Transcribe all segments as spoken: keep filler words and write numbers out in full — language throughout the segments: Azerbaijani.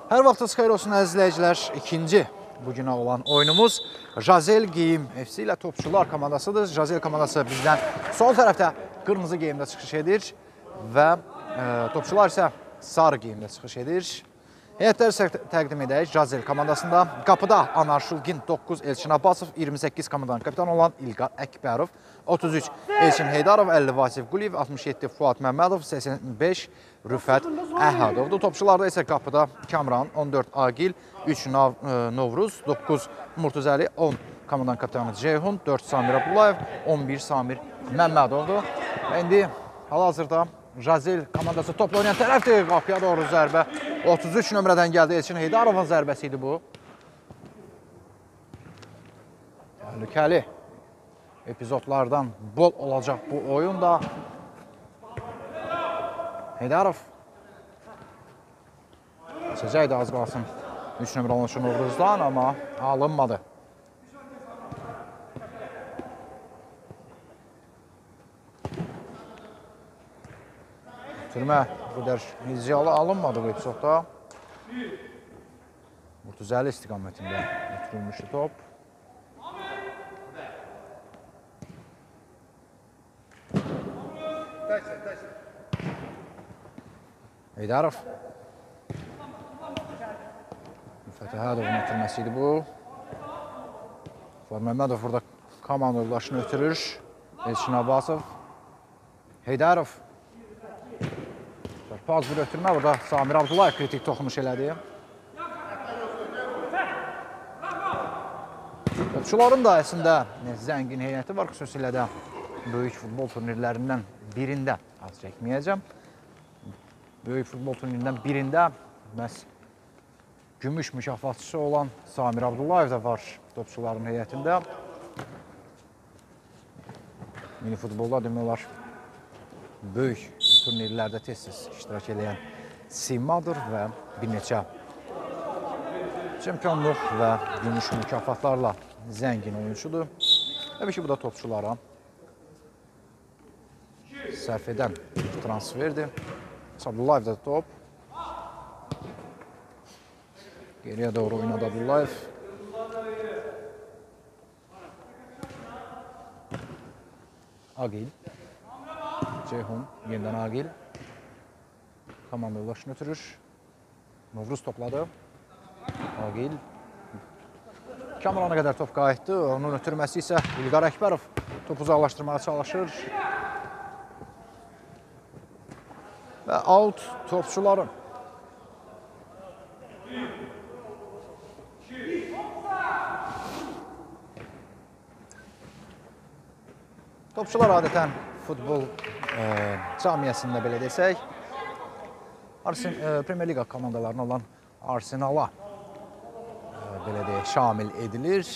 Hər vaxtınız xeyir olsun əziz izləyicilər. İkinci bugünə olan oyunumuz Jazel Geyim F C ilə topçular komandasıdır. Jazel komandası bizdən sol tərəfdə qırmızı geyimdə çıxış edir və e, topçular isə sarı geyimdə çıxış edir. Heyətləri isə təqdim edək. Jazel komandasında qapıda Anar Şulgin, doqquz Elçin Abbasov, iyirmi səkkiz komandanın kapitanı olan İlqar Əkbərov, otuz üç Elçin Heydarov, əlli Vasif Quliyev, altmış yeddi Fuad Məmmədov, səksən beş Rüfət Əhədovdur. Topçularda isə qapıda Kamran, on dörd Agil, üç Nav Novruz, doqquz Murtuzəli, on komandanın kapitanı Ceyhun, dörd Samir Abdullayev, on bir Samir Məmmədovdur. Və indi hal-hazırda Jazel komandası topla oynayan tərəfdir. Qapıya doğru zərbə. otuz üç nömrədən gəldi. Elçin Heydarovun zərbəsi idi bu. Təhlükəli epizodlardan bol olacaq bu oyunda. Heydarov seçəcəkdi az qalsın üç nömrə olunuşu Novruzdan, amma alınmadı. Türmə bu qədər izyalı alınmadı bu epizodda. Murtuzəli istiqamətində götürülmüşdü top. Heydarov. Rüfət Əhədovun ötürməsi idi bu. Fuad Məmmədov burada komanda yoldaşını ötürür. Elçin Abbasov. Heydarov. Paz bir ötürmə, burada Samir Abdullayev kritik toxunuş elədi. Topçuların da əslində zəngin heyəti var, xüsusilə də böyük futbol turnirlərindən birində az çəkməyəcəm. Böyük futbol turnirindən birində məhz gümüş mükafatçısı olan Samir Abdullayev də var topçuların heyətində. Mini futbolda demək olar böyük turnirlərdə tez-tez iştirak edən simadır və bir neçə çempionluq və gümüş mükafatlarla zəngin oyuncudur. Təbii ki, bu da topçulara sərf edən transferdir. Abdullayev da top. Geriyə doğru oynadı Abdullayev. Agil. Ceyhun, yenidən Agil. Komanda yoldaşını ötürür. Novruz topladı. Agil. Kamrana qədər top qayıtdı. Onun ötürməsi isə İlqar Əkbərov topu uzaqlaşdırmağa çalışır. Və out topçuların. Topçular adətən futbol e, camiyyəsində belə desək, Arsen, e, Premier Liga komandalarına olan Arsenala e, belə deyək, şamil edilir.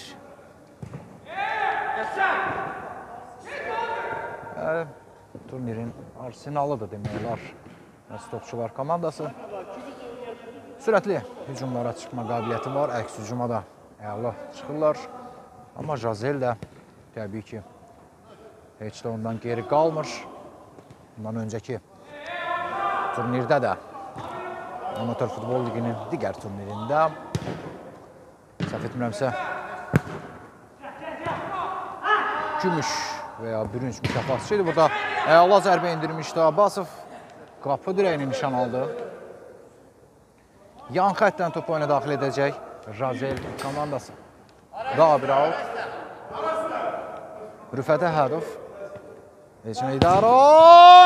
E, turnirin Arsenalıdır demək olar. Topçular komandası. Sürətli hücumlara çıxma qabiliyyəti var, əks hücuma da əla çıxırlar. Amma Jazel də təbii ki, heç də ondan geri qalmır. Bundan öncəki turnirdə də Amatör Futbol Liginin digər turnirində səhv etmirəmsə gümüş və ya bürünc mükafatçı idi. Burada əla zərbə indirmişdi Abbasov. Qapı dirəyini nişan aldı. Yan xəttdən topu oyuna daxil edəcək Jazel komandası. Daha bir out. Rüfət Əhədov. Elçin Heydarov!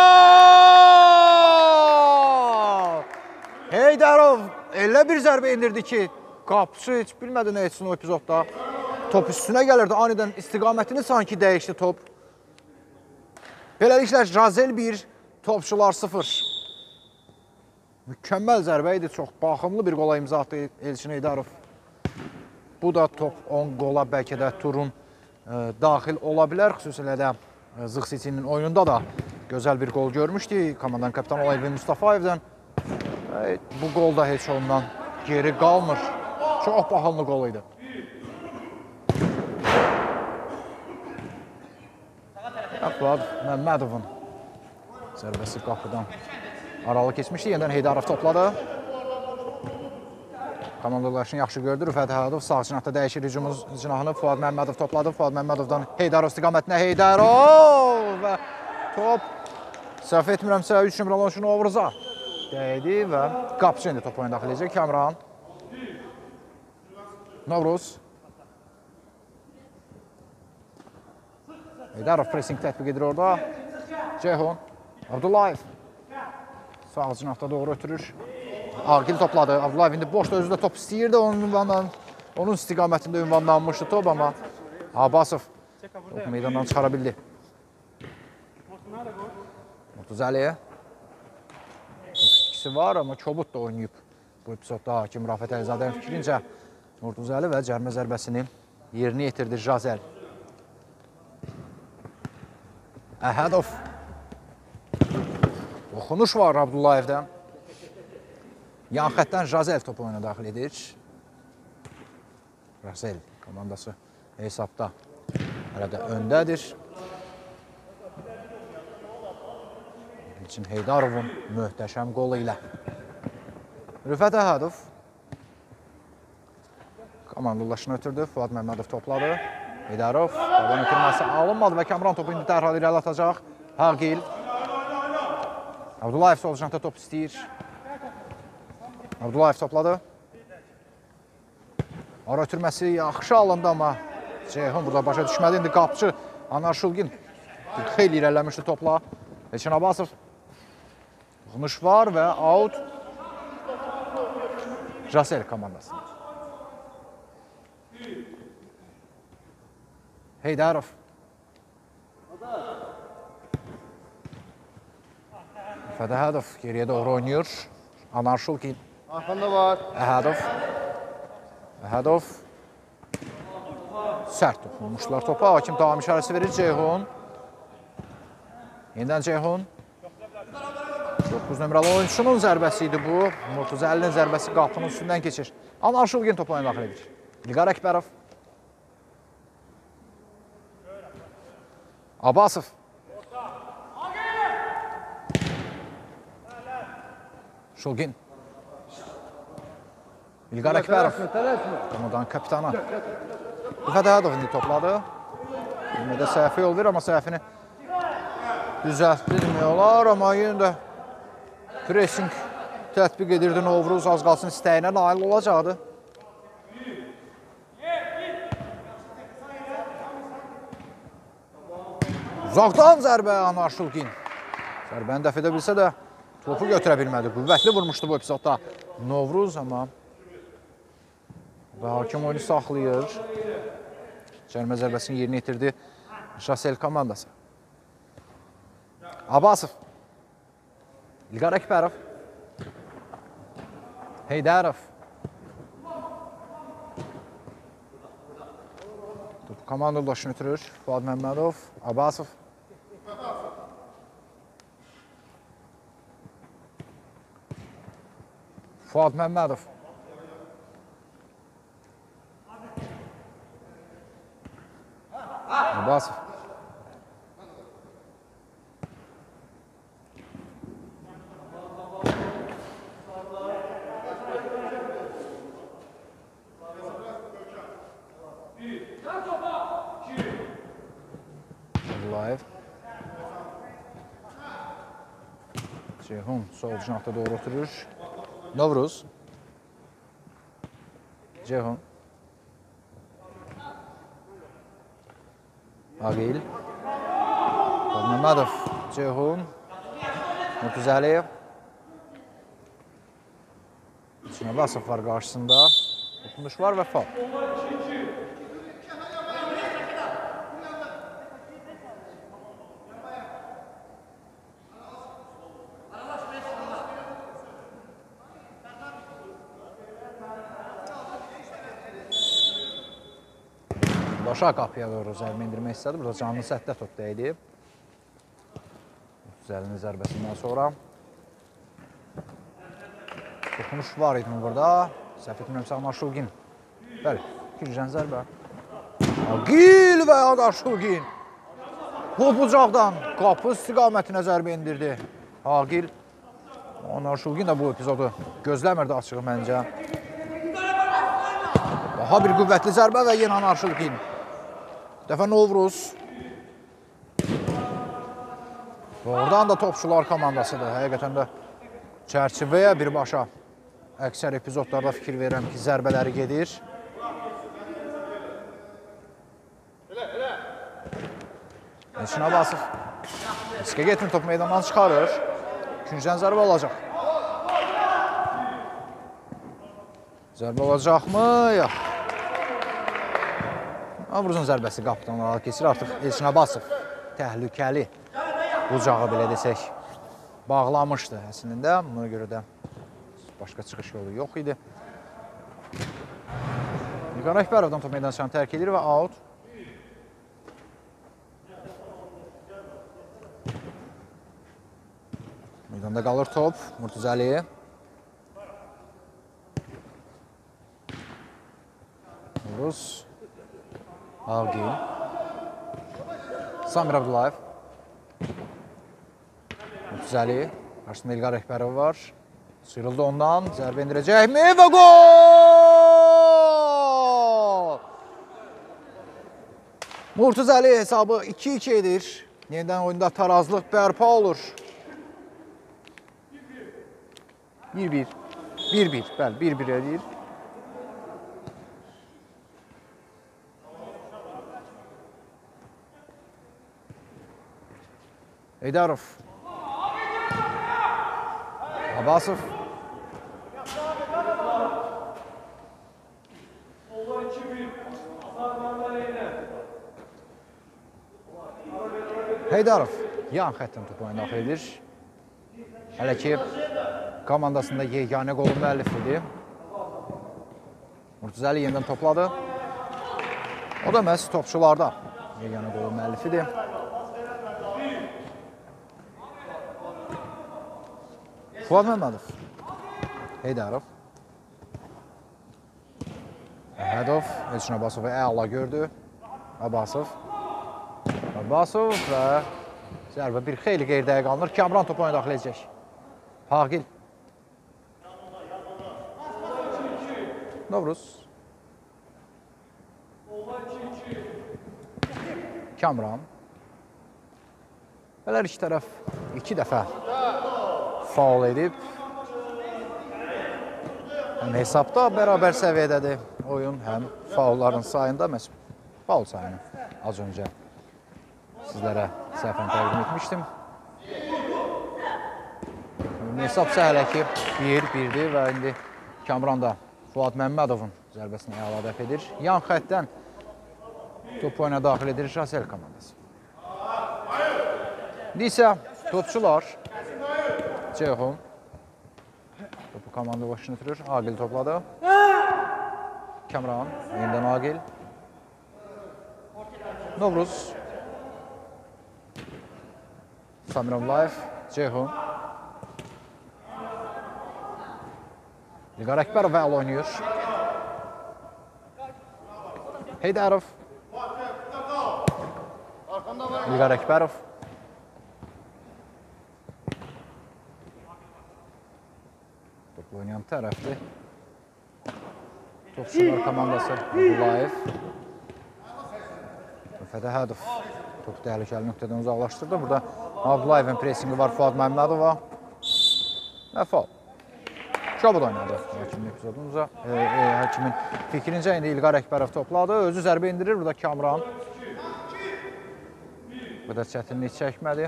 Heydarov elə bir zərbə indirdi ki, qapısı heç bilmədi nə etsin o epizodda. Top üstünə gəlirdi, anidən istiqamətini sanki dəyişdi top. Beləliklə, Jazel bir, topçular sıfır. Mükəmməl zərbə idi, çox baxımlı bir qola imza atdı Elçin Heydarov. Bu da top on qola bəlkə də turun e, daxil ola bilər, xüsusilə də Zıx City'nin oyununda da gözəl bir gol görmüşdü. Komandanın kapitanı Elvin Mustafayevdən. E, bu gol da heç ondan geri qalmır. Çox baxımlı gol idi. Fuad Məmmədovun zərbəsi qapıdan aralı keçmişdi. Yeniden Heydarov topladı. Komandalaşını yaxşı gördü. Rüfət Əhədov sağ cinahda dəyişir hücumun cinahını. Fuad Məmmədov topladı. Fuad Məmmədovdan Heydarov istiqamətinə Heydarov və top səhv etmirəmsə üç nömrəli oyunçu Novruza dəydi və qapıcı indi top oyuna daxil edəcək. Kamran Novruz Heydarov pressing tətbiq edir orada. Ceyhun Abdullayev sağ cinahda doğru ötürür. Agil topladı. Abdullayev indi boşda özü də top istəyirdi. Onun ünvandan, onun istiqamətində ünvanlanmışdı top, amma Abbasov topu meydandan çıxara bildi. Murtuzəliyə ikisi var, amma Kobud da oynayıb bu epizodda. Hakim Rafət Əlizadənin fikrincə Murtuzəli və cərmə zərbəsini yerini yetirdi Jazel. Əhədov. Oxunuş var Abdullayevdən. Yan xətdən Jazel topu oyuna daxil edir. Jazel komandası hesabda hələ də öndədir. İlçin Heydarovun möhtəşəm qolu ilə. Rüfət Əhədov komandalaşını ötürdü. Fuad Məmmədov topladı. Heydarov davam ötürməsi alınmadı və Kamran topu indi dərhal irəli atacaq. Haqil. Abdullayev sol cinahda top istəyir. Abdullayev topladı. Ara ötürməsi yaxşı alındı, amma Ceyhun burada başa düşmədi. İndi qapıcı Anar Şulgin xeyli irəliləmişdi topla. Elçin Abbasov. Oxunuş var və out. Jazel komandası. Heydarov. Rüfət Əhədov geriyə doğru oynayır. Anar Şulgin. Arxanda var. Əhədov. Əhədov. Sərt toxunmuşlar topa. Hakim davam işarəsi verir. Ceyhun. Yenidən Ceyhun. doqquz nömrəli oyunçunun zərbəsi idi bu. Murtuzəlinin zərbəsi qapının üstündən keçir. Anar Şulgin topu oyuna daxil edir. İlqar Əkbərov. Abbasov. Şulgin. İlqar Əkbərov. Komandanın kapitana. Rüfət Əhədov indi topladı. Yine də səhvə yol verir, amma səhvini düzəltdirmək olar. Amma yenə də pressing tətbiq edirdi Novruz. Az qalsın istəyinə nail olacaqdı. Uzaqdan zərbə Anar Şulgin. Zərbəni dəf edə bilsə də topu götürə bilmədi. Qüvvətli vurmuşdu bu epizodda Novruz, amma və hakim oyunu saxlayır. Cərmə zərbəsini yerinə yetirdi Jazel komandası. Abbasov. İlqar Əkbərov. Heydarov. Topu komandalaşını ötürür. Fuad Məmmədov. Abbasov. Fuad Məmmədov. Abbasov. Abdullayev. Ceyhun sol cinahda doğru oturur. Novruz. Ceyhun. Agil. Məmmədov. Ceyhun. Murtuzəliyev. İlçin Abbasov var qarşısında. Oxunuş var və faul. Başa qapıya doğru zərbə indirmək istədi. Burada canlı sətdə top dəydi. Murtuzəlinin zərbəsindən sonra. Toxunuş var idi burada. Səhv etmirəmsə Anar Şulgin. Bəli, güclən zərbə. Agil və Anar Şulgin. Bu bucaqdan qapı istiqamətinə zərbə indirdi. Agil. Anar Şulgin də bu epizodu gözləmirdi açığı məncə. Daha bir qüvvətli zərbə və yenə Narşılqin. Dəfə Novruz. Oradan da topçular komandasıdır. Həqiqətən də çərçivəyə birbaşa əksər epizodlarda fikir verirəm ki, zərbələri gedir. Elçin Abbasov. Riskə getmir, top meydandan çıxarır. İkinciden zərbə olacaq. Zərbə olacaqmı? Yox. Novruzun zərbəsi qapıdan olaraq keçir. Artıq Elçin Abbasov təhlükəli bucağı belə desək bağlamışdı əslində. Buna görə də başqa çıxış yolu yox idi. İlqar Əkbərovdan top meydançanı tərk edir və out. Meydanda qalır top. Murtuzəli. Novruz. Ağgil. Samir Abdullayev. Murtuzəli. Qarşısında İlqar Əkbərov var. Sıyrıldı ondan. Zərbə indirəcəkmi? Və gol! Murtuzəli hesabı iki iki edir. Yenidən oyunda tarazlıq bərpa olur. bir bir. bir bir. Bəli, bir bir edir. Eydarov. Abbasov. Heydarov yan xətdən topu oyuna daxil edir. Hələ ki, komandasında yeganə qolun müəllifidir. Murtuzəli yenidən topladı. O da məhz topçularda yeganə qolun müəllifidir. Fuad Məmmədov. Heydarov. Əhədov. Elçin Abbasovu əla gördü. Abbasov. Abbasov və zərbə bir xeyli qeyrdəyə qalınır. Kamran topu oyuna daxil edəcək. Haqil. Novruz. Kamran. Bələr iki tərəf iki dəfə faul edib. Həm hesabda bərabər səviyyədədir oyun, həm faulların sayında, məhz faul sayını az öncə sizlərə səhvən təqdim etmişdim. Hesab hələ ki bir birdir və indi Kamran da Fuad Məmmədovun zərbəsini əla dəf edir. Yan xətdən top oyuna daxil edir Jazel komandası. İndi isə topçular Ceyhun topu komanda başını ötürür. Agil topladı. Kamran, yenidən Agil. Novruz. Samir Abdullayev, Ceyhun. İlqar Əkbərov əl oynayır. Heydarov. İlqar Əkbərov. Toplu oynayan tərəfdir. Topçular komandası Abdullayev. Fədəhədov topu təhlükəli nöqtədən uzaqlaşdırdı. Burada Abdullayevin presingi var Fuad Məmmədova. Və faul. Şabud oynadı həkimin epizodumuza. E, e, həkimin fikrincə indi İlqar Əkbərov topladı. Özü zərbə indirir. Burada Kamran. Burada çətinlik çəkmədi.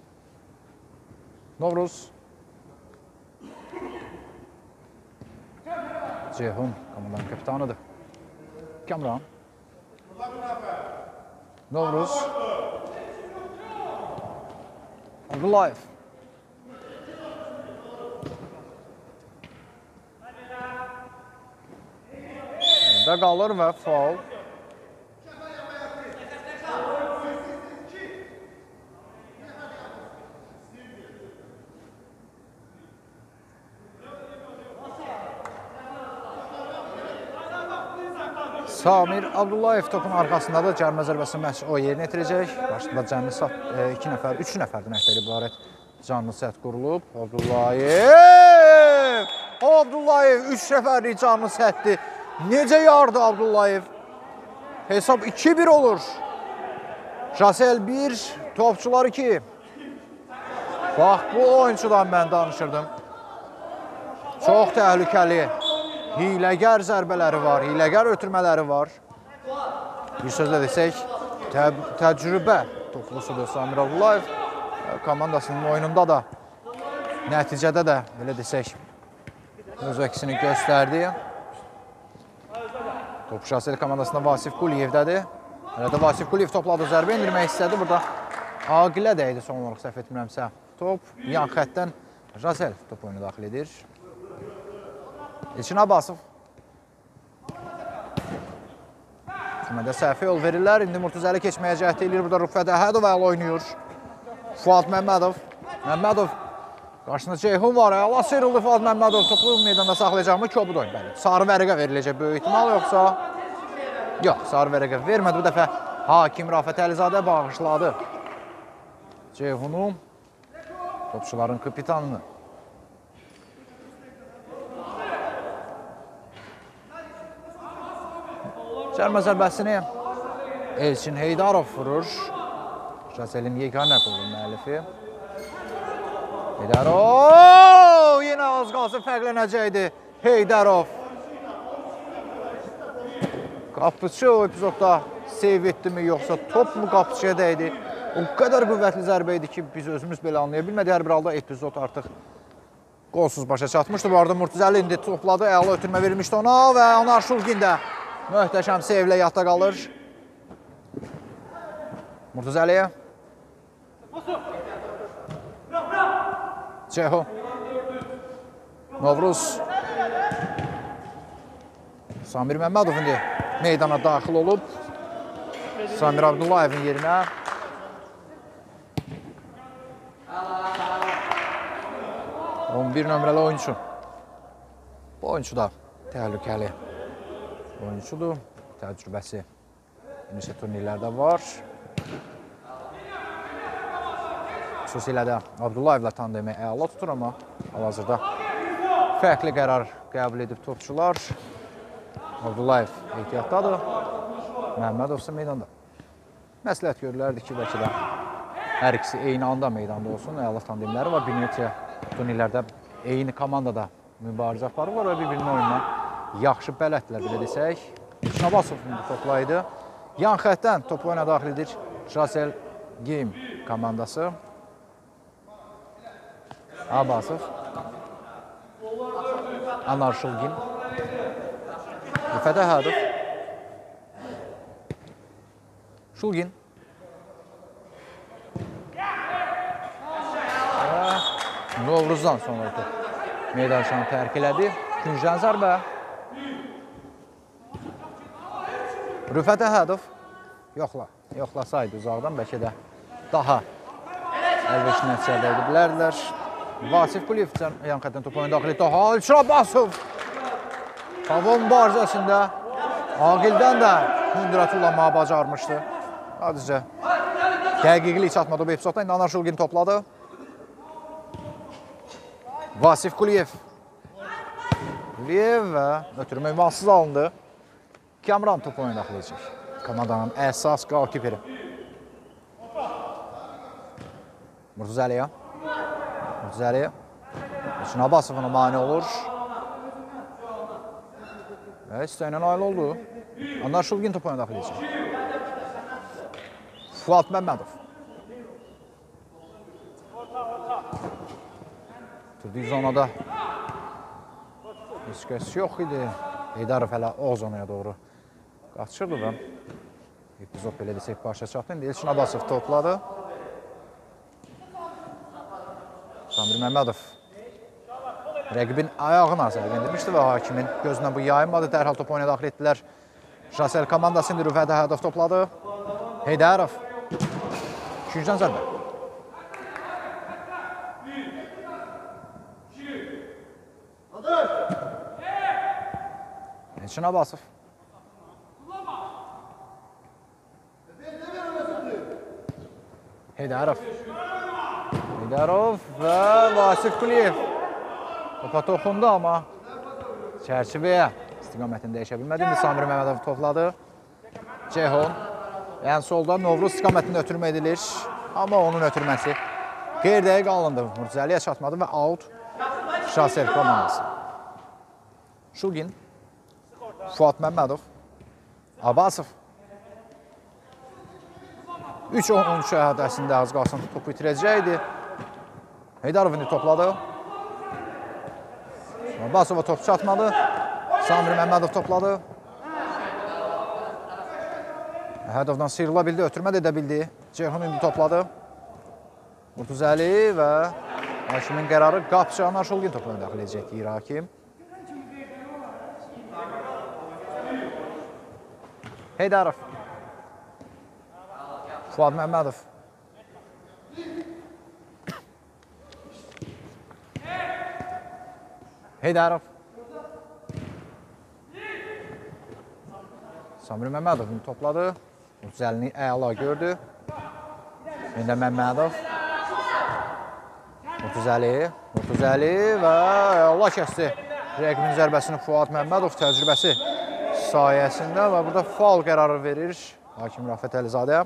Novruz. Ceyhun komandanın kapitanıdır. Kamran. Novruz. Abdullayev. Da qalır və faul. Samir Abdullayev topun arxasındadır. Cərimə zərbəsini məhz o yerinə yetirəcək. Qarşısında cəmi iki nəfər, üç nəfərdən əhdər ibarət canlı səhət qurulub. Abdullayev! Abdullayev üç nəfərlik canlı səhətdir Necə yardı Abdullayev? Hesab iki bir olur. Jasel bir, topçular iki. Bax, bu oyuncudan mən danışırdım. Çox təhlükəli, hiləgər zərbələri var, hiləgər ötürmələri var. Bir sözlə desək, tə təcrübə toplusudur Samir Abdullayev. Komandasının oyununda da, nəticədə də, belə desək, öz əksini göstərdi. Top Jasel komandasında Vasif Quliyevdədir. Hələ də Vasif Quliyev topladı, zərbə indirmək istədi. Burada Aqilə dəydi son olaraq, səhv etmirəmsə. Top yan xəttdən Jasel top oyunu daxil edir. İlkin Abbasov. Cümədə səhvə yol verirlər. İndi Murtuzəli keçməyə cəhd edir. Burada Rüfət Əhədov əl oynayır. Fuad Məmmədov. Məmmədov. Qarşısında Ceyhun var. Allah sıyrıldı Fuad Məmmədov. Topu meydanda saxlayacaqmı? Kobud oyun. Bəli. Sarı vərəqə veriləcək böyük ihtimal yoxsa? Yox, sarı vərəqə vermədi. Bu dəfə hakim Rafət Əlizadə bağışladı Ceyhunu, topçuların kapitanını. Cərmə zərbəsini Elçin Heydarov vurur. Jaselin yeganə qolun müəllifi. Heydarov! Yenə az qalsın fərqlənəcəkdi Heydarov. Qapıçı o epizodda seyv etdi mi, yoxsa top mu qapıçıya dəydi? O qədər qüvvətli zərbə idi ki, biz özümüz belə anlaya bilmədik. Hər bir halda epizod artıq qolsuz başa çatmışdı. Bu arada Murtuzəli indi topladı, əla ötürmə verilmişdi ona və Anar Şulgin də möhtəşəm seyvlə yadda qalır. Murtuzəliyə. Ceyhun. Novruz. Samir Məmmədov indi meydana daxil olub. Samir Abdullayevin yerinə. on bir nömrəli oyuncu. Bu oyuncu da təhlükəli oyuncudur. Təcrübəsi neçə turnirlərdə var. Xüsusilə də Abdullayevlə tandemi əla tutur, amma hal-hazırda fərqli qərar qəbul edib topçular. Abdullayev ehtiyatdadır. Məmmədov isə meydanda. Məsləhət görülərdi ki, bəlkə də hər ikisi eyni anda meydanda olsun. Əla tandemləri var. Bir neçə turnirlərdə eyni komandada mübarizə aparırlar və bir-birinin oyununa yaxşı bələddirlər, belə desək. İlkin Abbasov toplaydı. Yan xəttdən top oyuna daxil edir Jasel Game komandası. Abbasov. Anar Şulgin. Rüfət Əhədov. Şulgin. Novruzdan sonra top meydançanı tərk elədi. Küncdən zərbə. Rüfət Əhədov. Yoxla. Yoxlasaydı uzaqdan bəlkə də daha əlverişli nəticə əldə edə bilərdilər. Vasif Quliyev yan xətdən top oyunu daxil etdi. İlkin Abbasov. Hava mübarizəsində Aqildən də hündürə tullanmağı bacarmışdı. Sadəcə dəqiqlik çatmadı bu epizodda. İndi Anar Şulgin topladı. Vasif Quliyev. Quliyev və ötürmə ünvansız alındı. Kamran top oyunu daxil edəcək. Komandanın əsas qalkiperi. Murtuzəliyə. Murtuzəliyə. İlkin Abbasovuna mane olur. Və istəyinə nail oldu. Anar Şulgin top oyunu daxil edəcək. Fuad Məmmədov. Türdük zonada heç kəs yox idi. Heydarov hələ o zonaya doğru qaçırdı və epizod belə desək başa çatdı. İndi İlkin Abbasov topladı. Samir Məmmədov rəqibin ayağını zərbə endirmişdi və hakimin gözünə bu yayınmadı. Dərhal top oyuna daxil etdilər. Jasel komandası indi Rüfət Əhədov topladı. Heydarov. İkinciden zərbə. İlkin Abbasov. Heydarov. Heydarov və Vasif Quliyev. Topa toxundu, amma çərçivəyə istiqamətini dəyişə bilmədi. İndi Samir Məmmədov topladı. Ceyhun. Yəni solda Novruz istiqamətini ötürmə edilir. Amma onun ötürməsi qeyri-dəqiq alındı. Murtuzəliyə çatmadı və out Jazel komandası. Şulgin. Fuad Məmmədov. Abbasov. üç on üç əhdəsində az qalsın topu itirəcəkdi. Heydarov indi topladı. Abbasova top çatmadı. Samir Məmmədov topladı. Hədovdan sıyrıla bildi, ötürmə də edə bildi. Ceyhun indi topladı. Murtuzəli və hakimin qərarı qapıcı Anar Şulgin topuna daxil edəcək deyir hakim. Heydarov. Fuad Məmmədov. Heydarov. Samir Məmmədov topladı. Murtuzəlini əla gördü. İndi Məmmədov. Murtuzəli. Murtuzəli və əla kəsdi. Rəqibin zərbəsini Fuad Məmmədov təcrübəsi sayəsində və burada faul qərarı verir hakim Rafət Əlizadə.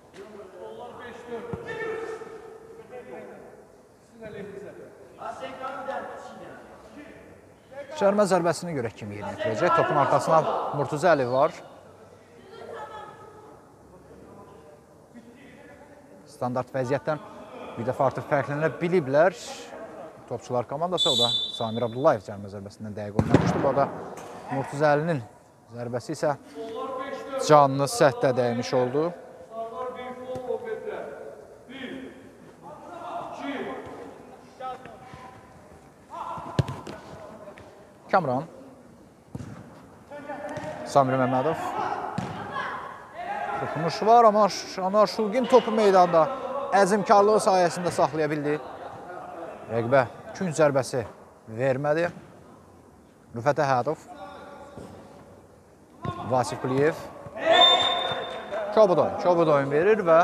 Cərmə zərbəsini görək kim yerinə yetirəcək. Topun arxasına Murtuzəli var. Standart vəziyyətdən bir dəfə artıq fərqlənə biliblər. Topçular komandası, o da Samir Abdullayev cərmə zərbəsindən dəqiq olmamışdı. Bu da Murtuzəlinin zərbəsi isə canlı səhətdə dəymiş oldu. Kamran. Samir Məmmədov. Toxunuş var, amma Anar Şulgin topu meydanda əzimkarlığı sayəsində saxlaya bildi. Rəqibə künc zərbəsi vermədi. Rüfət Əhədov. Vasif Quliyev. Kobud oyun, kobud oyun verir və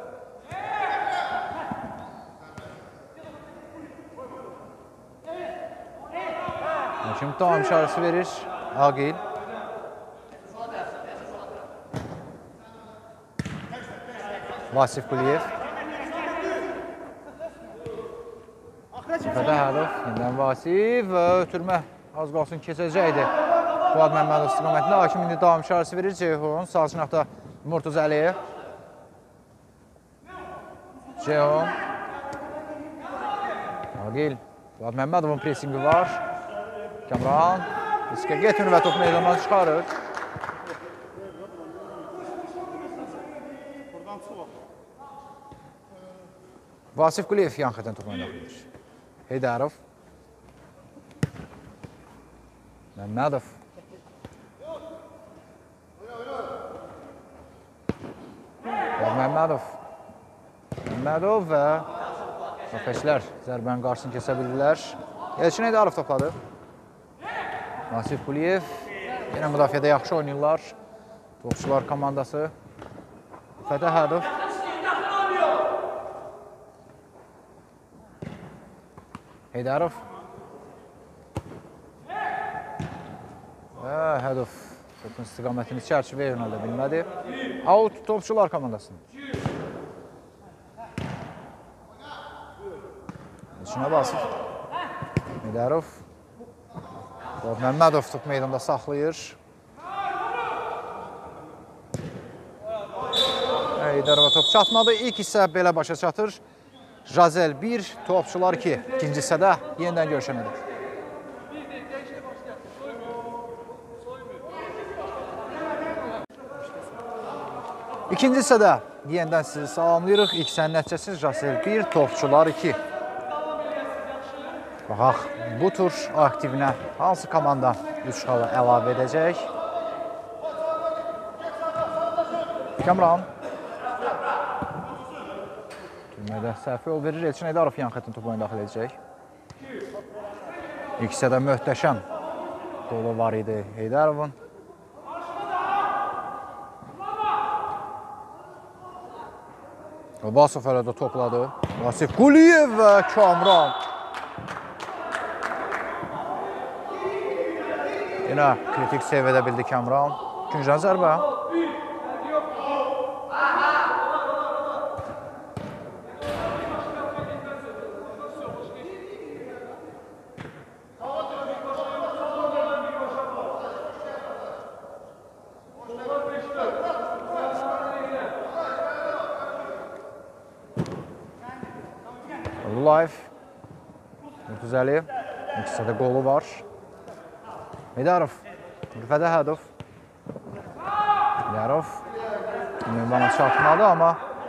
hakim tam işarəsi verir. Aqil. Vasif Quliyev. Rüfət Əhədov. Yeniden Vasif və ötürmə az qalsın keçəcəkdi. Fuad Məmmədov istiqamətində. Hakim indi davam işarəsi verir. Ceyhun sağ cinahda Murtuzəli. Ceyhun. Aqil. Fuad Məmmədovun presingi var. Kamran. Riskə getmir və top meydandan çıxarır. Vasif Quliyev yan xətən topuna daxil edir. Heydarov. Məmmədov. Məmmədov. Məmmədov və müdafiəçilər zərbənin qarşısını kəsə bildilər. Elçin Heydarov topladı. Vasif Quliyev. Yenə müdafiədə yaxşı oynayırlar. Topçular komandası. Rüfət Əhədov. Heydarov. Və Əhədov topun istiqamətini çərçivəyə yönəldə bilmədi. Out topçular komandasının. İçinə basır. Heydarov. Məmmədov top meydanda saxlayır. Heydarova top çatmadı. İlk hissə belə başa çatır. Jazel bir, topçular iki. İkinci hissədə yenidən görüşənədir. İkinci hissədə yenidən sizi salamlayırıq. İlk hissənin nəticəsi Jazel bir, topçular iki. Baxaq, bu tur aktivinə hansı komanda üç xala əlavə edəcək? Kamran. Türmədə səhvi yol verir. Elçin Heydarov yan xəttin topuna daxil edəcək. İlk hissədə möhtəşəm qolu var idi Heydarovun. Abbasov hələ də topladı. Vasif Quliyev və Kamran. Yenə kritik seyv edə bildi Kamran. Güncən zərbə. Abdullayev. Murtuzəli. İkisi də qolu var. Heydərov. Rüfədə Hədov. Heydərov. Ünvana çarpmadı, amma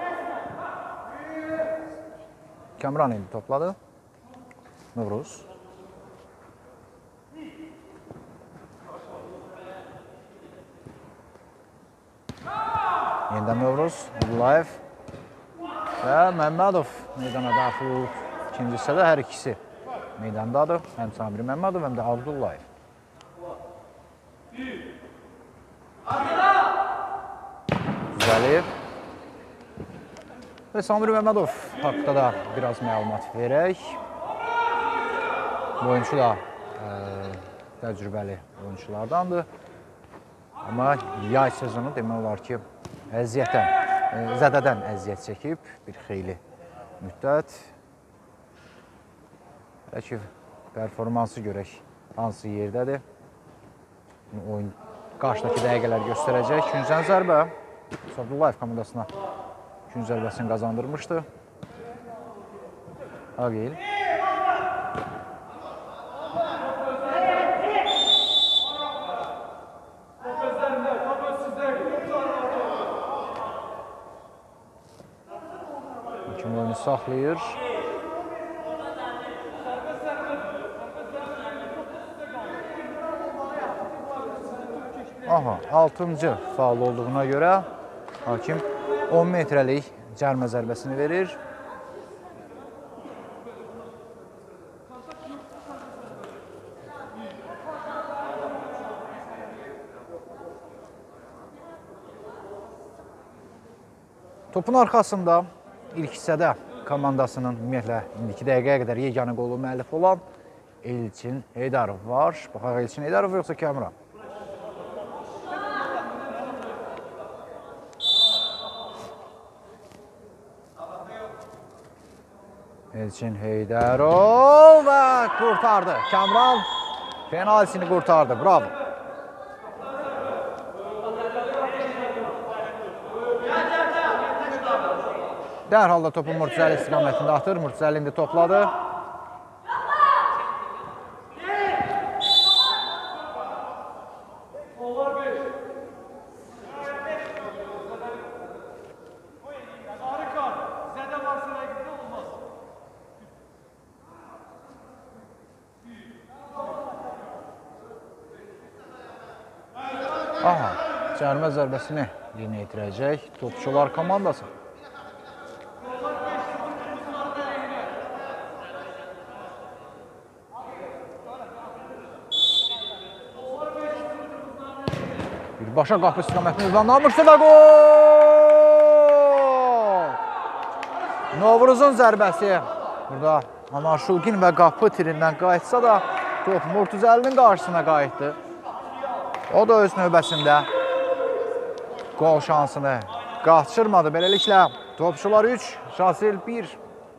Kamran indi topladı. Novruz. Yenidən Novruz. Abdullayev. Və Məmmədov meydana daxil olub. İkinci hissədə hər ikisi meydandadır. Həm Sabir Məmmədov, həm də Abdullayev. Güzəliyev. Və Sabir Məmmədov haqda da biraz məlumat verək. Bu oyuncu da e, təcrübəli oyunculardandır. Amma yay sezonu demək olar ki, əziyyətən, e, zədədən əziyyət çəkib bir xeyli müddət. Bəlkə performansı görək hansı yerdədir. Oyun qarşıdakı dəqiqələr göstərəcək. Güncən zərbə Abdullayev komandasına gün zərbəsini qazandırmışdı. Ağil. Kim oyunu saxlayır. Aha, altıncı faul olduğuna görə hakim on metrəlik cərmə zərbəsini verir. Topun arxasında ilk hissədə komandasının ümumiyyətlə indiki dəqiqəyə qədər yeganə qolu müəllif olan Elçin Heydərov var. Baxaq Elçin Heydərov yoxsa Kamran? Elçin Heydərov və qurtardı. Kamran penaltisini qurtardı. Bravo. Dərhal da topu Murtuzəli istiqamətində atır. Murtuzəli indi topladı. Aha, cərmə zərbəsini yenə itirəcək topçular komandası. Birbaşa qapı istiqamətini uzanlamışdı və gol! Novruzun zərbəsi. Burada Amarşulgin və qapı tirindən qayıtsa da top Murtuzəlinin qarşısına qayıtdı. O da öz növbəsində qol şansını qaçırmadı. Beləliklə, topçular üç, Jazel bir.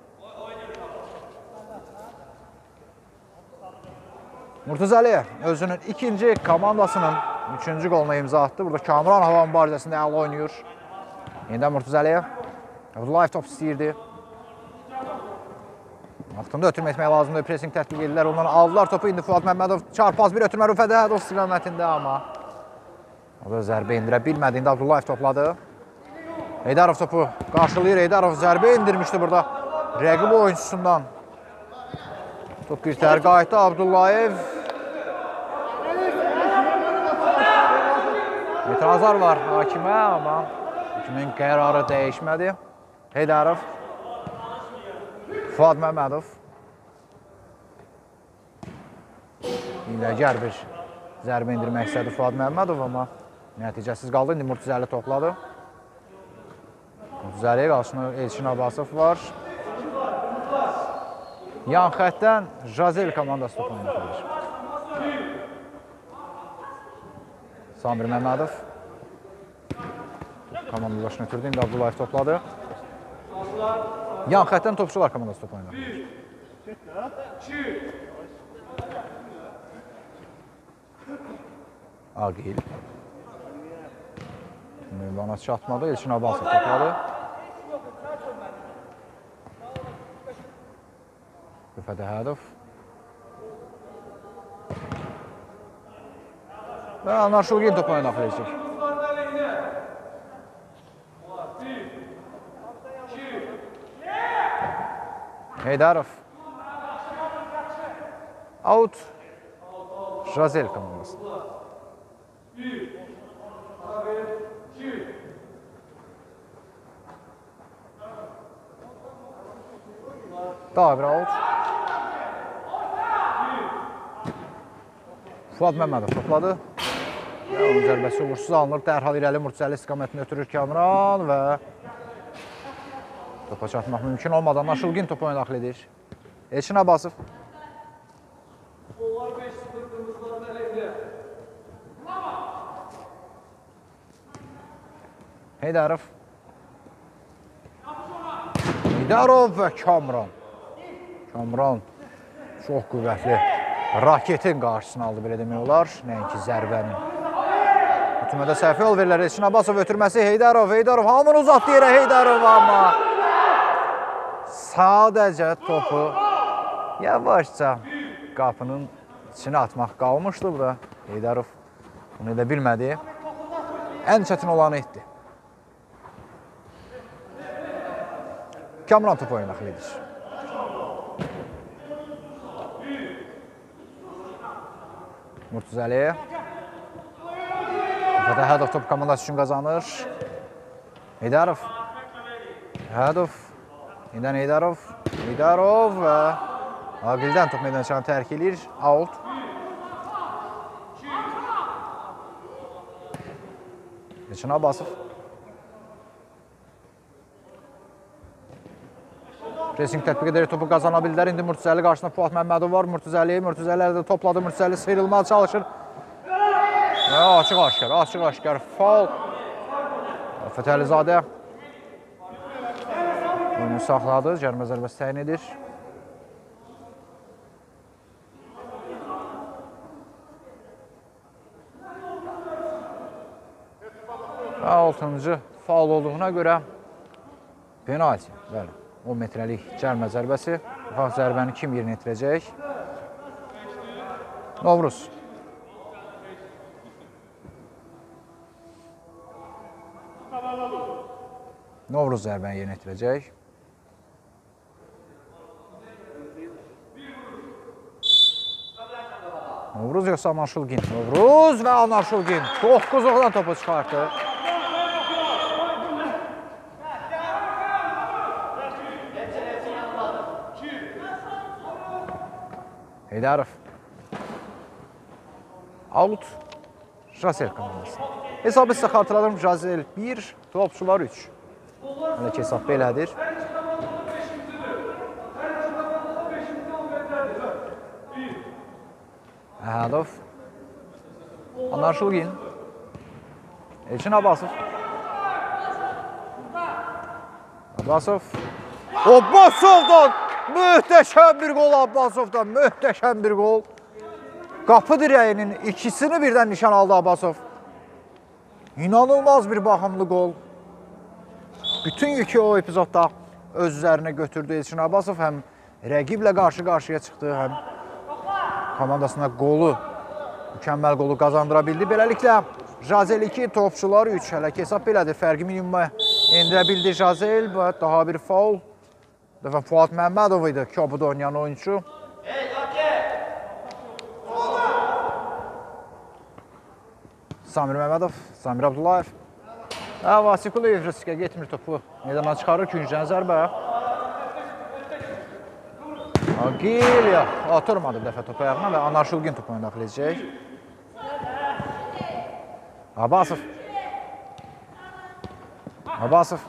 Murtuzəli özünün ikinci komandasının üçüncü qoluna imza atdı. Burada Kamran hava mübarizəsində əla oynayır. Yenidən Murtuzəli. Abdullayev top istəyirdi. Vaxtında ötürmə etmək lazımdır. Pressing tətbiq edirlər. Ondan aldılar topu. İndi Fuad Məmmədov çarpaz bir ötürmə Rüfədə Hədov istiqamətində, amma o da zərbə indirə bilmədi. İndi Abdullayev topladı. Heydərov topu qarşılayır. Heydərov zərbə indirmişdi burada rəqib oyuncusundan. Top bir tər qayıtdı. Abdullayev. İtirazlar var hakimə, amma hakimin qərarı dəyişmədi. Heydərov. Fuad Məmmədov. İlləgər bir zərbə indirmək istədi Fuad Məmmədov, amma nəticəsiz qaldı. İndi Murtuzəli topladı. Murtuzəli qarşısında Elçin Abbasov var. Yan xətdən Jazel komandası topu oynatılır. Samir Məmmədov. Komandalaşını ötürdü. İndi Abdullayev topladı. Yan xətdən topçular komandası top oynayır. Ağil. Mövlana çatmadı. Elçin Abbasov topladı. Rüfət Əhədov. Və Anar Şulgin top oyuna daxil edəcək. Heydarov. Out. Jazel komandası. Daha bir out. Fuad Məmmədov topladı. Onun zərbəsi uğursuz alınır. Dərhal irəli Murtuzəli istiqamətini ötürür Kamran və topa çatmaq mümkün olmadan Naşılgin topu oyuna daxil edir. Elçin Abbasov. Heydarov. Heydarov və Kamran. Kamran çox qüvvətli raketin qarşısını aldı, belə demək olar. Nəinki zərbənin. Ötürmədə səhvi yol verirlər. Elçin Abbasov ötürməsi Heydarov. Heydarov hamını uzatdı yerə Heydarov amma sadəcə topu yavaşca qapının içine atmaq qalmışdı burada. Heydarov bunu edə bilmədi. Ən çətin olanı etdi. Kamran topu oyuna daxil edir. Murtuzəli. Rüfət Əhədov topu komandası üçün qazanır. Heydarov. Əhədov. Yeniden Heydarov. Heydarov və Agildən top meydançanı tərk edir. Out. Elçin Abbasov. Pressing tətbiq edərək topu qazana bildilər. İndi Murtuzəli qarşısında Fuad Məmmədov var. Murtuzəli, Murtuzəli də topladı. Murtuzəli sıyrılmağa çalışır. Və açıq aşkar, açıq aşkar. Faul. Rüfət Əlizadə. Oyunu saxladı. Cərimə zərbəsi təyin edir. Və altıncı faul olduğuna görə penalti. Bəli. on metrəlik cərimə zərbəsi. Bax, zərbəni kim yerinə yetirəcək? Novruz. Novruz zərbəni yerinə yetirəcək. Novruz yoxsa Anarşulgin? Novruz və Anarşulgin. doqquzluqdan topu çıxartdı. Heydarov. Out. Jazel komandası. Hesabı sizə xatırladım. Jazel bir, topçular üç. Hələ ki, hesab belədir. Əhədov. Anarşulgin. Elçin Abbasov. Abbasov. Abbasovdan möhtəşəm bir gol Abbasovdan. Möhtəşəm bir gol. Qapı dirəyinin ikisini birdən nişan aldı Abbasov. İnanılmaz bir baxımlı gol. Bütün yükü o epizodda öz üzərinə götürdü Elçin Abbasov. Həm rəqiblə qarşı-qarşıya çıxdı, həm komandasına qolu, mükəmməl qolu qazandıra bildi. Beləliklə, Jazel iki, topçular üç. Hələ ki, hesab belədir. Fərqi minimuma endirə bildi Jazel. Daha bir faul. Dəfə Fuad Məmmədov idi Kabuda oynayan oyuncu. Samir Məmmədov, Samir Abdullayev. Vasif Quliyev riskə getmir topu. Meydana çıxarır küncdən zərbə. Agilya atırmadı bir dəfə topu ayağına və Anarşulgin topu oyuna daxil edəcək. Abbasov. Abbasov.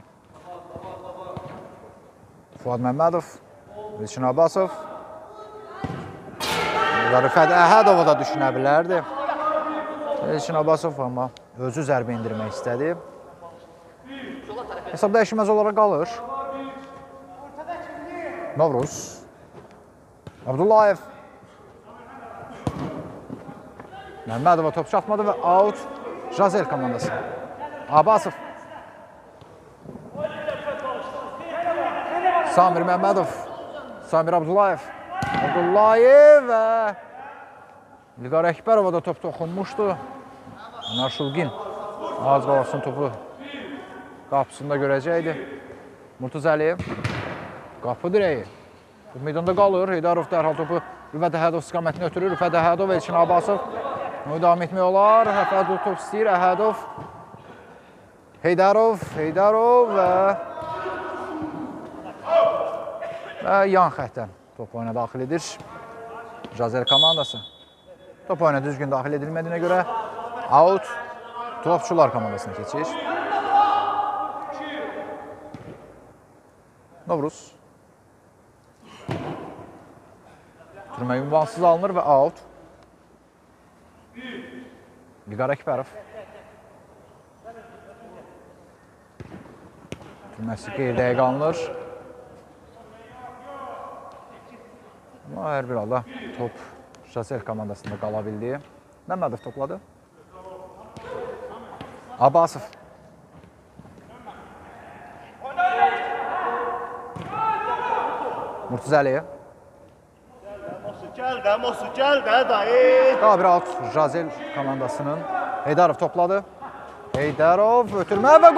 Fuad Məmmədov. Elçin Abbasov. Rüfət Əhədova da düşünə bilərdi. Elçin Abbasov amma özü zərbə indirmək istədi. Hesab dəyişməz olaraq qalır. Novruz. Abdullayev. Məmmədova top çatmadı və out Jazel komandası. Abbasov. Samir Məmmədov. Samir Abdullayev. Abdullayev və İlqar Əkbərova da top toxunmuşdu. Anar Şulgin az qalasın topu qapısında görəcəkdi. Murtuz Əliyev. Qapı dirəyi. Meydanda qalır. Heydarov dərhal topu Rüfət Əhədov istiqamətini ötürür. Rüfət Əhədov, Elçin Abbasov. Davam etmək olar. Əhədov top istəyir. Əhədov. Heydarov. Heydarov və və yan xətdən top oyuna daxil edir. Jazel komandası. Top oyuna düzgün daxil edilmədiyinə görə out topçular komandasına keçir. Novruz. Türmə ünvansız alınır və out. İlqar Əkbərov. Türməsi qeydəyə qalınır. Amma hər bir halda top Jazel komandasında qala bildi. Məmmədov topladı. Abbasov. Murtuz Əliyev. Gəl də, Mosu, gəl də, dayı. Daha bir out Jazel komandasının. Heydarov topladı. Heydarov ötürmə və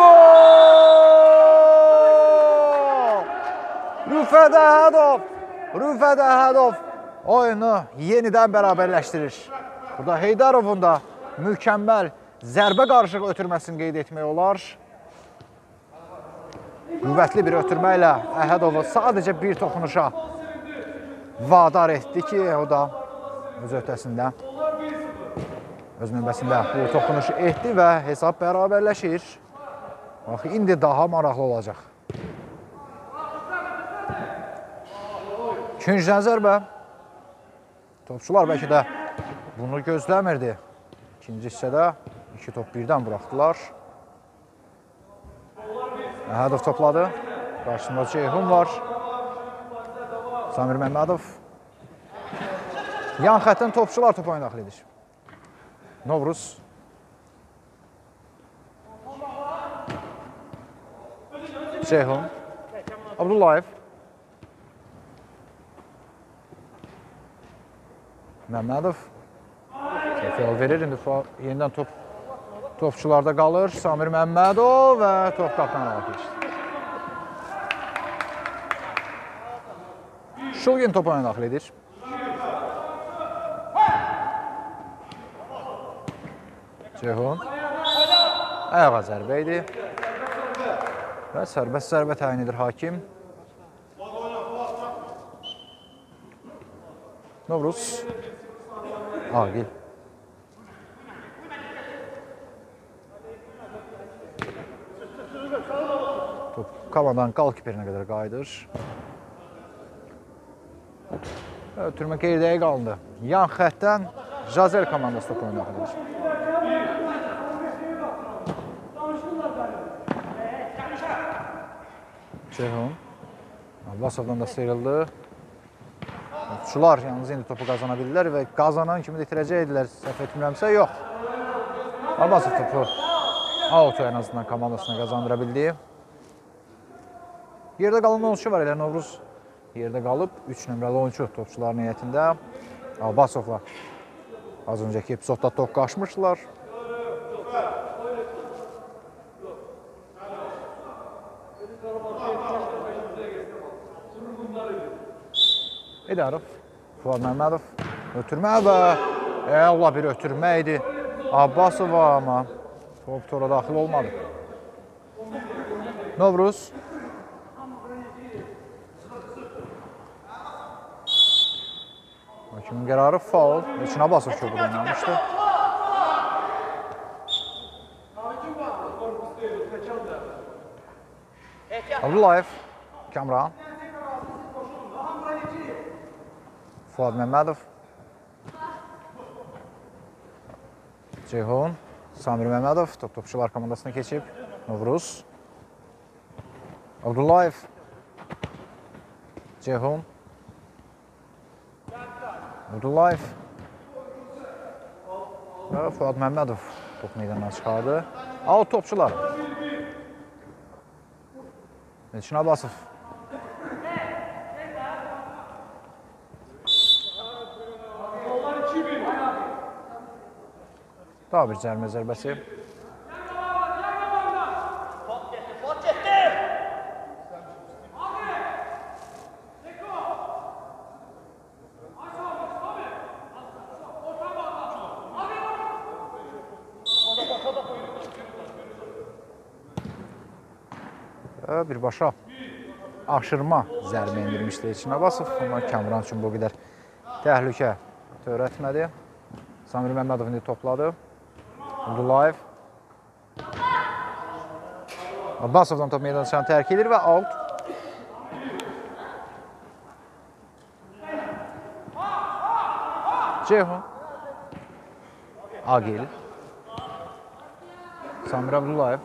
gol! Rüfət Əhədov. Rüfət Əhədov oyunu yenidən bərabərləşdirir. Burada Heydarovun da mükəmməl zərbə qarışıq ötürməsini qeyd etmək olar. Qüvvətli bir ötürmə ilə Əhədovu sadəcə bir toxunuşa vadar etdi ki, o da öz öhdəsində, öz növbəsində bu toxunuşu etdi və hesab bərabərləşir. Bax, indi daha maraqlı olacaq. İkinciden zərbə. Topçular bəlkə də bunu gözləmirdi. İkinci hissədə iki top birdən buraxdılar. Əhədov topladı. Qarşısında Ceyhun var. Samir Məmmədov. Yan xətdən topçular top oyuna daxil edir. Novruz. Ceyhun. Abdullayev. Məmmədov. Fəal verir. İndi yenidən top topçularda qalır. Samir Məmmədov və top qapıdan ağa keçdi. Şulgin top oyuna daxil edir. Ceyhun. Ayağa zərbə idi. Və sərbəst zərbə təyin edir hakim. Novruz. Agil. Top komandanın qalkiperinə qədər qayıdır. Ötürmə qeydəyə qalındı. Yan xətdən Jazel komandası top oyuna daxil edir. Ceyhun. Abbasovdan da sıyrıldı. Topçular yalnız indi topu qazana bilirlər və qazanan kimi itirəcəkdilər. Səhv etmirəmsə, yox. Abbasov topu out en azından komandasına qazandıra bildi. Yerdə qalan oyunçu var elə Novruz. Yerdə qalıb üç nömrəli oyunçu topçuların heyətində. Abbasovla az öncəki epizodda top qaçmışdılar. Heydarov, Fuad Məmmədov ötürmə və Allah bir ötürmə idi Abbasova, amma top tora daxil olmadı. Novruz. Hakimin qərarı faul. Elçin Abbasov köpüdə oynamışdı. Abdullayev, Kamran. Fuad Məmmədov. Ceyhun, Samir Məmmədov top topçular komandasına keçib. Novruz. Abdullayev. Ceyhun. Abdullayev. Və Fuad Məmmədov top meydanına çıxardı. Out topçular. Elçin Abbasov. Daha bir cərimə zərbəsi. Birbaşa aşırma zərbə indirmişdi Elçin Abbasov. Amma Kamran üçün bu qədər təhlükə törətmədi. Samir Məmmədov indi topladı. Abdullayev. Abbasovdan top meydan dışarı tərk edir və out. Ceyhun. Agil. Samir Abdullayev.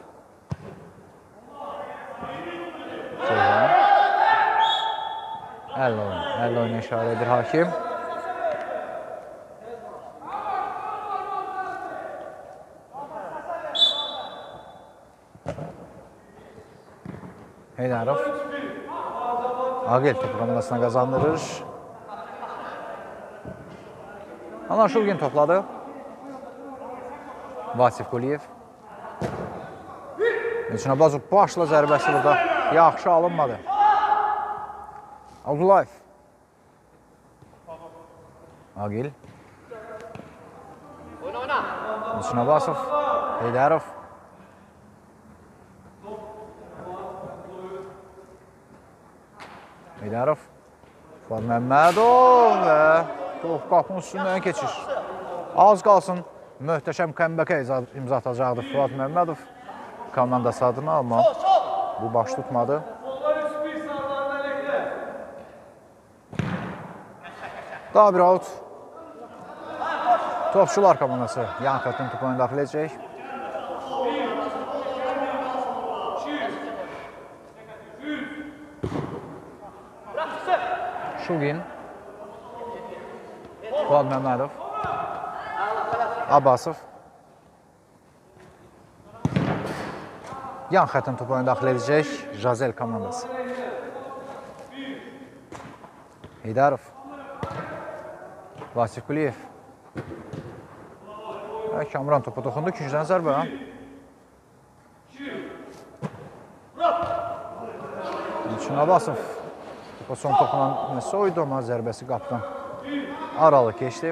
Ceyhun. Əl oyun. Əl oyuna işarə edir hakim. Heydarov. Agil topu komandasına qazandırır. Anar Şulgin topladı. Vasif Quliyev. Elçin Abbasov başla zərbəsi burada yaxşı alınmadı. Abdullayev. Agil. Elçin Abbasov. Heydarov. Heydarov. Fuad Məmmədov və top qapının üstündən keçir. Az qalsın möhtəşəm comeback-ə imza atacaqdı Fuad Məmmədov komandası adına, amma bu baş tutmadı. Daha bir out. Topçular komandası yan xəttin topu oyuna daxil edəcək. Şulgin. Fuad Məmmədov. Abbasov. Yan xəttin topu oyuna daxil edəcək Jazel komandası. Heydarov. Vasif Quliyev. Kamran topu toxundu. Küncdən zərbə. Elçin Abbasov. O son topunan nəsə oydu, amma zərbəsi qapıdan aralı keçdi.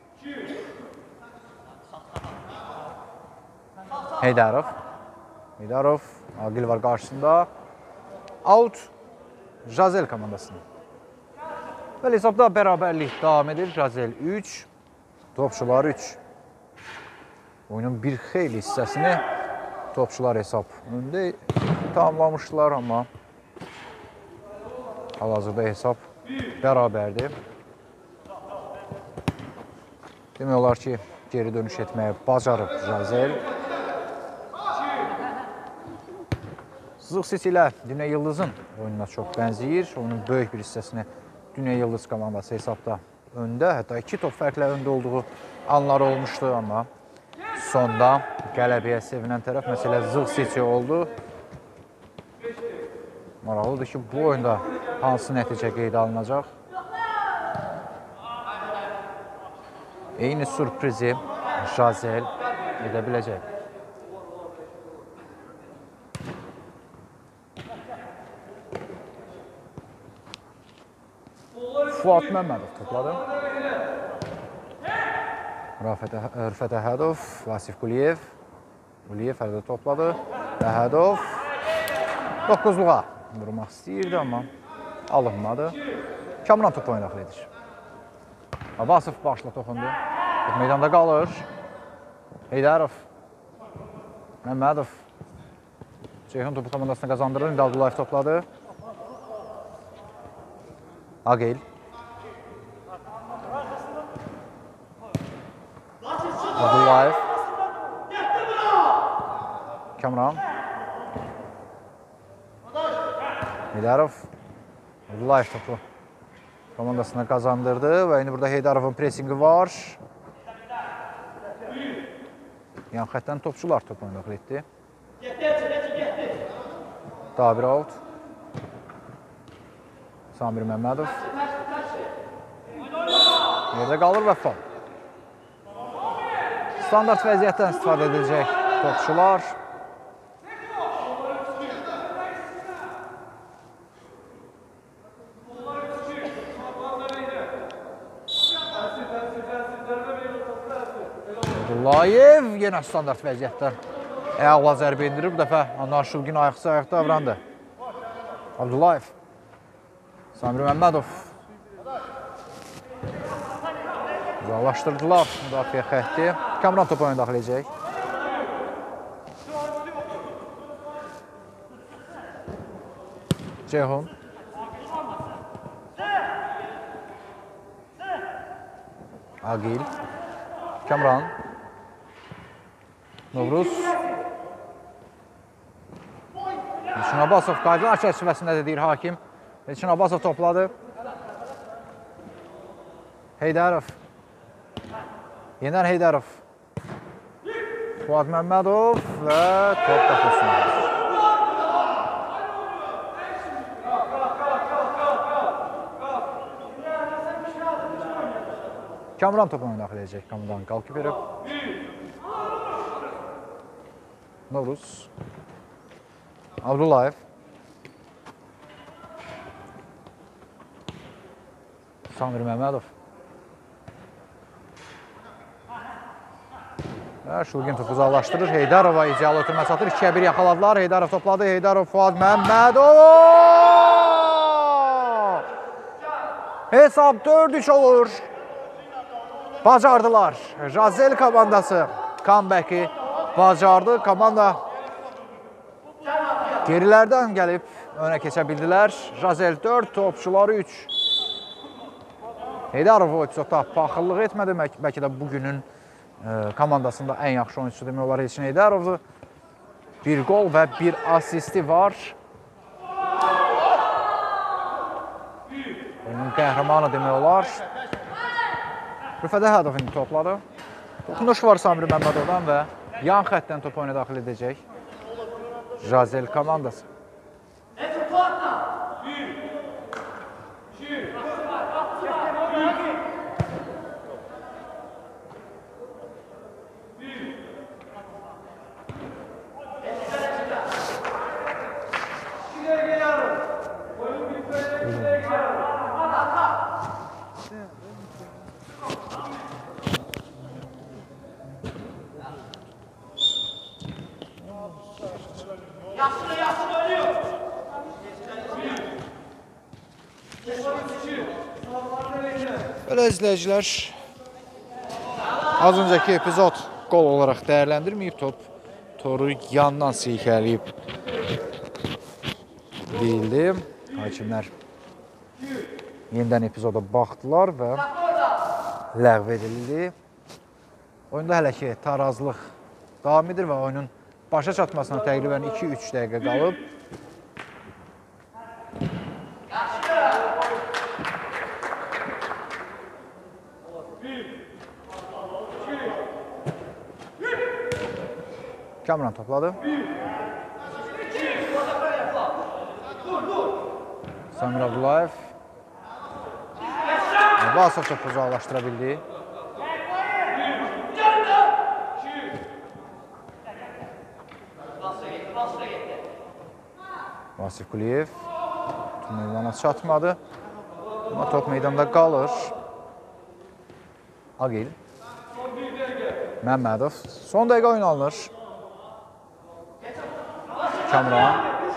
Heydarov. Heydarov. Agil var qarşısında. Out. Jazel komandasının. Bəli, hesabda bərabərlik davam edir. Jazel üç. Topçular üç. Oyunun bir xeyli hissəsini topçular hesab öndə tamamlamışlar, amma hal-hazırda hesab bərabərdir. Demək olar ki, geri dönüş etməyə bacarıb Jazel. Zığ City ilə Dünya Yıldızın oyununa çox bənzəyir. Oyunun böyük bir hissəsini Dünya Yıldız komandası hesabda öndə. Hətta iki top fərqlə öndə olduğu anlar olmuşdu, amma sonda qələbəyə sevinən tərəf məsələ Zığ City oldu. Maraqlıdır ki, bu oyunda hansı nəticə qeydə alınacaq? Eyni sürprizi Jazel edə biləcək. Fuad Məmmədov topladı. Rəfət Əhədov, Vasif Quliyev. Quliyev hələ də topladı. Əhədov doqquzluğa vurmaq istəyirdi, amma alınmadı. Kamran topu oyuna daxil edir. Abbasov başla toxundu. Top meydanda qalır. Heydarov. Məmmədov. Ceyhun topu komandasına qazandırır. İndi Abdullayev topladı. Agil. Abdullayev. Kamran. Heydarov. Abdullayev topu komandasına kazandırdı ve indi burada Heydarov'un presingi var. Yan xətdən topçular topu daxil etdi. Daha bir out. Samir Məmmədov. Yerdə qalır və faul. Standart vəziyyətdən istifadə edəcək topçular. Abdullayev yenə standart vəziyyətdən ayaqla zərbə indirib. Bu dəfə Anar Şulgin ayaqsı ayaqda avrandı. Abdullayev. Samir Məmmədov. Uzaqlaşdırdılar müdafiə xətti. Kamran topu oyuna daxil edəcək. Ceyhun. Agil. Kamran. Novruz. Elçin Abbasov qaydalar çərçivəsində də deyir hakim. Elçin Abbasov topladı. Heydarov. Yenər Heydarov. Fuad Məmmədov və top qapısına. Kamran topunu daxil edəcək. Kamran qalqıb verib. Novruz. Abdullayev. Samir Məmmədov. Şulgin topu uzaqlaşdırır. Heydarova ideal ötürmə çatır. ikiyə bir yaxaladılar. Heydarov topladı. Heydarov, Fuad Məmmədov. Hesab dörd üç olur. Bacardılar. Jazel komandası comeback'i bacardı. Komanda gerilərdən gəlib önə keçə bildilər. Jazel dörd, topçuları üç. Heydarov o epizodda paxıllıq etmədi. Bəlkə də bugünün komandasında ən yaxşı oyuncusu demək olar Elçin Heydarovdur. Bir gol və bir asisti var. Oyunun qəhrəmanı demək olar. Rüfət Əhədov indi topladı. Toxunuş var Samir Məmmədovdan və yan xəttdən top oyuna daxil edəcək Jazel komandası. Belə izləyicilər, az öncəki epizod qol olaraq dəyərləndirməyib, top toru yandan silkələyib deyildi. Hakimlər yenidən epizoda baxdılar və ləğv edildi. Oyunda hələ ki tarazlıq davam edir və oyunun başa çatmasına təqribən iki üç dəqiqə qalıb. Kamran topladı. Samir Abdullayev. Vasif topu uzaqlaşdıra bildi. Vasif Quliyev. Meydana çatmadı. Ama top meydanda qalır. Agil. Məmmədov. Son dəqiqə oyun alınır. Kamran.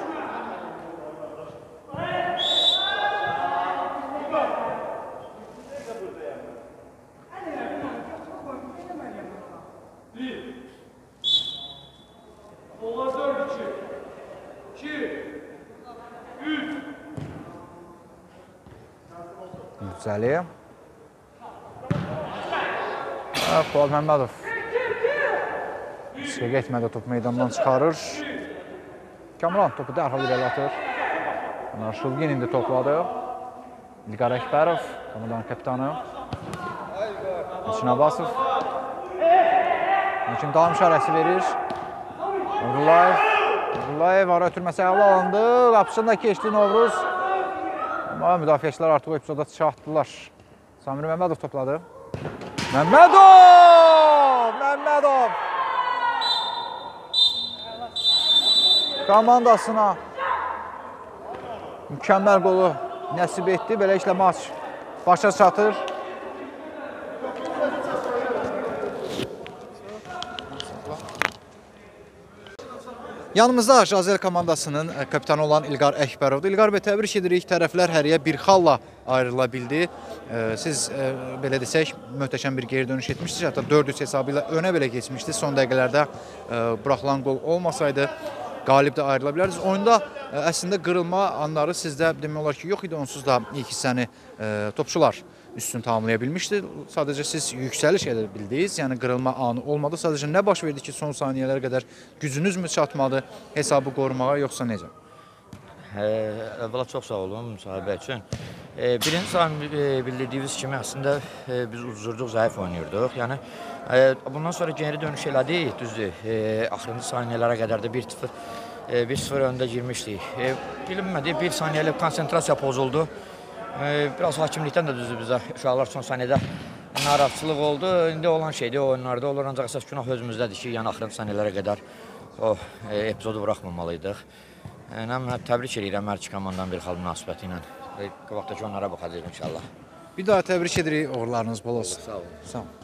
Yüksəli. Fuad Məmmədov. Riskə getmədə top meydandan çıxarır. Kamran topu dərhal irəli atır. Anar Şulgin indi topladı. İlqar Əkbərov, komandanın kapitanı. Elçin Abbasov. Lakin daim işarəsi verir. Abdullayev. Abdullayev ara ötürməsi əla alındı. Qapısını da keçdi Novruz. Amma müdafiəçilər artıq o epizoda çıxartdılar. Samir Məmmədov topladı. Məmmədov! Məmmədov! Komandasına mükəmməl qolu nəsib etdi. Belə işlə maç başa çatır. Yanımızda Jazel komandasının kapitanı olan İlqar Əkbərovdur. İlqar bəy, təbrik edirik. Tərəflər həriyə bir xalla ayrıla bildi. Siz, belə desək, möhtəşəm bir geri dönüş etmişsiniz. Hətta dörd üç hesabı ilə önə belə geçmişdi. Son dəqiqələrdə buraxılan qol olmasaydı qalib də ayrıla bilərdiniz. Oyunda əslində qırılma anları sizdə demək olar ki, yox idi. Onsuz da ilk hissəni topçular üstün tamamlaya bilmişdi. Sadəcə siz yüksəliş edə bildiniz. Yəni qırılma anı olmadı. Sadəcə nə baş verdi ki, son saniyələrə qədər gücünüz mü çatmadı hesabı qorumağa, yoxsa necə? Əvvəla çox sağ olun müsahibə üçün. Birinci saat bildirdiyiniz kimi əslində biz ucuzurduq, zəif oynayırdıq. Yəni bundan sonra geri dönüş elədik, düzdür. Axırıncı saniyələrə qədər də bir sıfır öndə girmişdik. Bilinmədi, bir saniyəlik konsentrasiya pozuldu. Biraz hakimlikdən də düzdür bizə. Uşaqlar son saniyədə narahatçılıq oldu. İndi olan şeydir, o oyunlarda olur. Ancaq əsas günah özümüzdədir ki, yəni axırıncı saniyələrə qədər o epizodu buraxmamalıydıq. Yəni, təbrik edirəm hər iki komandanın bir xal münasibəti ilə. Qabaqdakı onlara baxacaq inşallah. Bir daha təbrik edirik, uğurlarınız bol olsun. Sağ olun. Sağ olun.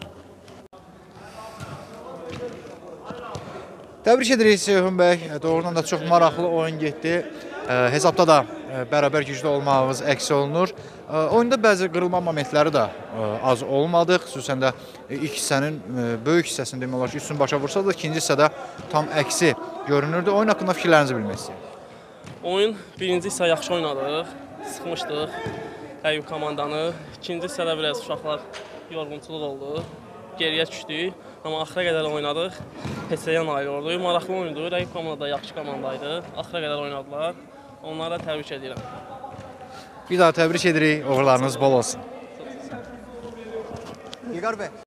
Təbrik edirik Seyhun bəy. Doğrudan da çox maraqlı oyun getdi. Hesabda da bərabər güclü olmağımız əks olunur. Oyunda bəzi qırılma momentləri də az olmadı. Xüsusən də ilk hissənin böyük hissəsini demək olar ki, üstün başa vursa da ikinci hissədə tam əksi görünürdü. Oyun haqqında fikirlərinizi bilmək istəyirəm. Oyun birinci hissə yaxşı oynadıq, sıxmışdıq Əyyub komandanı. İkinci hissədə biraz uşaqlar yorğunçuluq oldu, geriyə düşdük. Amma axıra qədər oynadıq, P S-yə nail olduq. Maraqlı oyundu, Əyyub komanda da yaxşı komandaydı. Axıra qədər oynadılar, onlara təbrik edirəm. Bir daha təbrik edirik, uğurlarınız bol olsun. İlqar bəy.